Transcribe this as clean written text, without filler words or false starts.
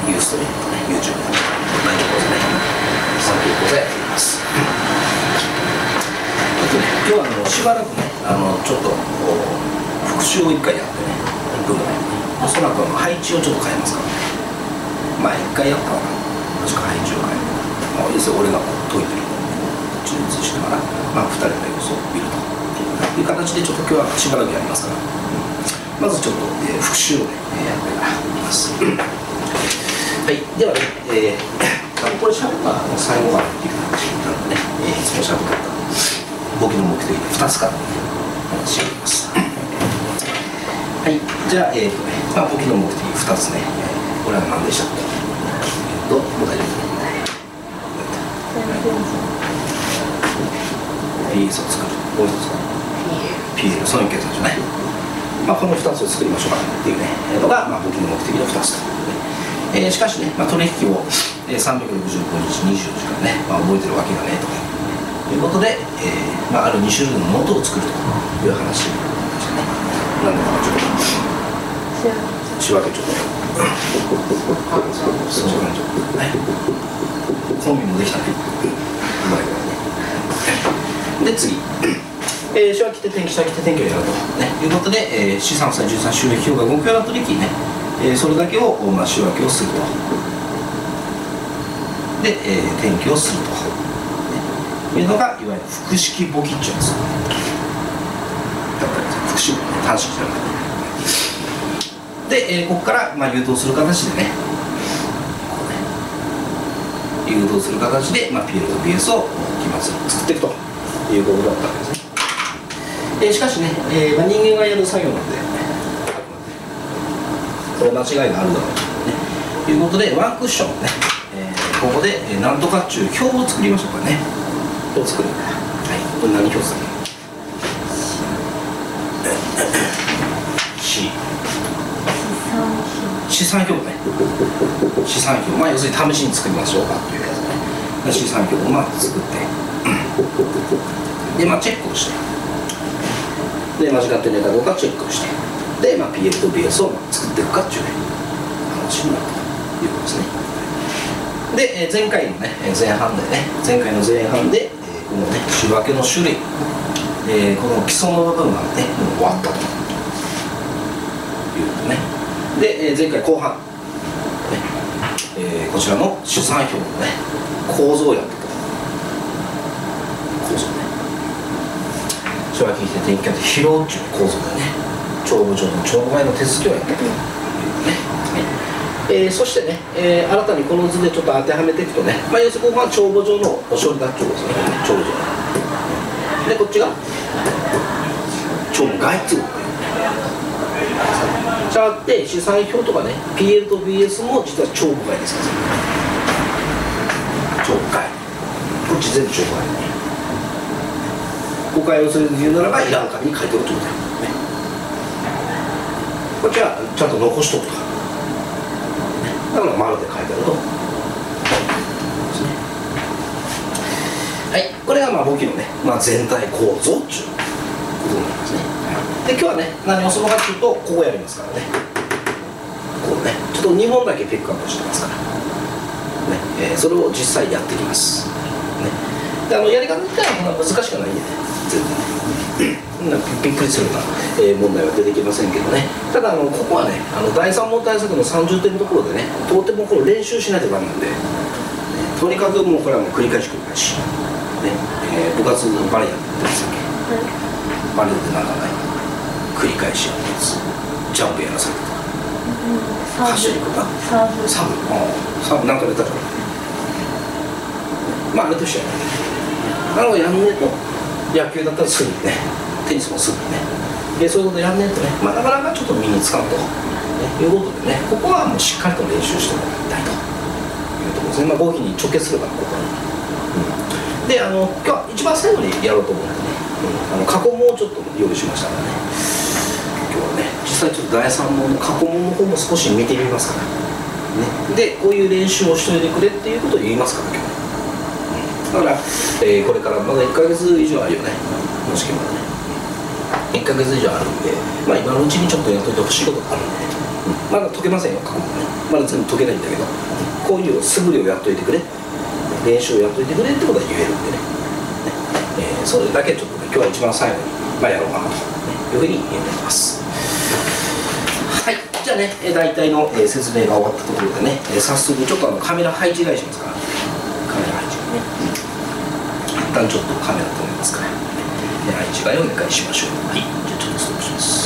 ユーストリームとね YouTube の内容講座ね3級講座やっています。今日はしばらくねちょっと復習を1回やってねいくぐらいね、おそらく配置をちょっと変えますからね。1回やったら確か配置を変える。要するに俺が解いてるのを注目しながら、2人の様子を見るという形でちょっと今日はしばらくやりますから、まずちょっと、復習をねやってからいきます。はい、ではね、これしゃべったら最後はっていう話なのでね、いつもしゃべった簿記の目的2つから、話をします。はい、じゃあ、簿記の目的2つね、これは何でしたっけ？もう大丈夫。PS を作る。もう一つは PL、損益計算じゃない。この2つを作りましょうかっていうねのが、簿記の目的の2つと。しかしね、取引を365日24時間ね、覚えてるわけがねということで、ある2種類のノートを作るという話でしたね。なんでかちょっと仕分けちょっとそういう感じね。コンビもできたね。うまいからね。で次、仕分けて転記仕分けて転記をやると、いうことで、資産負債13収益表が5キロの取引ね、それだけを、仕分けをすると。で、転記をするというのがいわゆる複式簿記っていうんですよ。複式簿ね、単式じゃなくて。で、ここから誘導する形でね、誘導する形で、PL と BS を作っていくということだったわけですね。しかしね、人間がやる作業なんで、これ間違いがあるだろうということで、ワンクッションね、ここで何とかっていう表を作りましょうかね。表を作る。はい、これ何表ですかね。資産表ね。資産表、要するに試しに作りましょうかっていうやつね。資産表を作って、で、チェックをして、で、間違ってるかどうかチェックをして、で、PL と BS を作っていくかっていうね、話になるということですね。で、前回のね、前半でね、このね、仕分けの種類、この基礎の部分がね、もう終わったということね。で、前回後半、こちらの資産表のね、構造をやっていく。構造ね。仕分けして転記って疲労っていう構造でね、帳簿上の帳簿買いの手続きをやっていくというね。そしてね、新たにこの図でちょっと当てはめていくとね、要するにここが帳簿上のお処理だっていうことですね。帳簿上で、こっちが帳簿外っていうことしたがって資産表とかね PL と BS も実は帳簿外ですから帳簿外こっち全部帳簿外ね誤解をするというならばいらん紙に書いておくということだよね。こっちはちゃんと残しとくとだから丸で書いてあるとはい、これが簿記のね、全体構造っていうことになりますね。で、今日はね、何をするのかというと、ここやりますからね。こうね、ちょっと2本だけピックアップしてますから。ね、それを実際やっていきます。ね、で、やり方自体は難しくないんでね、全然ね。びっくりするような、問題は出てきませんけどね。ただ、ここはね、第3問対策の30点のところでね、とてもこれ練習しないとダメなんで、とにかくもうこれはもう繰り返し。ね、部活のバレエやってますよね。バレエってなんかない繰り返しやるやつジャンプやらされたとか走りとかサブなんか出たじゃん。あれと一緒やね。やんねえと野球だったらすぐにねテニスもすぐにねそういうことやんねえとねなかなかちょっと身につかんと、いうことでねここはもうしっかりと練習してもらいたいというところですね。合否に直結するからここに。で今日は一番最後にやろうと思うんでね、過去問をちょっと用意しましたからね今日はね実際ちょっと第3問の過去問の方も少し見てみますから、ね、でこういう練習をしといてくれっていうことを言いますから今日だから、これからまだ1ヶ月以上あるよねもしけまだね1ヶ月以上あるんで、今のうちにちょっとやっといてほしいことがあるんで、 まだ解けませんよ、過去もね。まだ全部解けないんだけど、こういう素振りをやっといてくれ、練習をやっといてくれってことは言えるんでね。それだけちょっとね、今日は一番最後に、やろうかなというふうに思います。はい、じゃあね、大体の、説明が終わったところでね、早速ちょっとカメラ配置替えしますから、カメラ配置をね、一旦ちょっとカメラ止めますから、配置替えをお願いしましょう。はい、じゃあちょっとストップします。